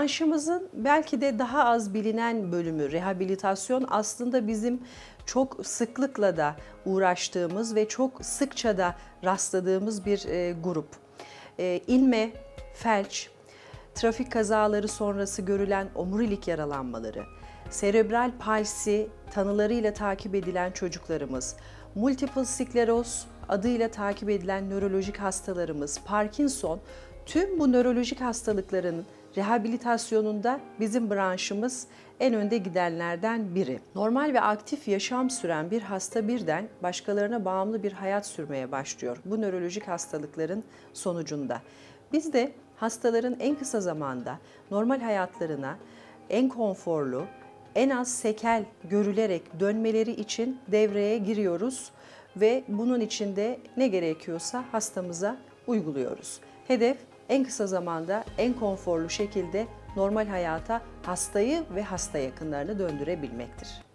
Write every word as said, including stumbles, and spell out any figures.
Branşımızın belki de daha az bilinen bölümü rehabilitasyon aslında bizim çok sıklıkla da uğraştığımız ve çok sıkça da rastladığımız bir e, grup. E, ilme, felç, trafik kazaları sonrası görülen omurilik yaralanmaları, serebral palsi tanılarıyla takip edilen çocuklarımız, multiple skleroz adıyla takip edilen nörolojik hastalarımız, Parkinson, tüm bu nörolojik hastalıkların rehabilitasyonunda bizim branşımız en önde gidenlerden biri. Normal ve aktif yaşam süren bir hasta birden başkalarına bağımlı bir hayat sürmeye başlıyor bu nörolojik hastalıkların sonucunda. Biz de hastaların en kısa zamanda normal hayatlarına en konforlu, en az sekel görülerek dönmeleri için devreye giriyoruz ve bunun için de ne gerekiyorsa hastamıza uyguluyoruz. Hedef en kısa zamanda en konforlu şekilde normal hayata hastayı ve hasta yakınlarını döndürebilmektir.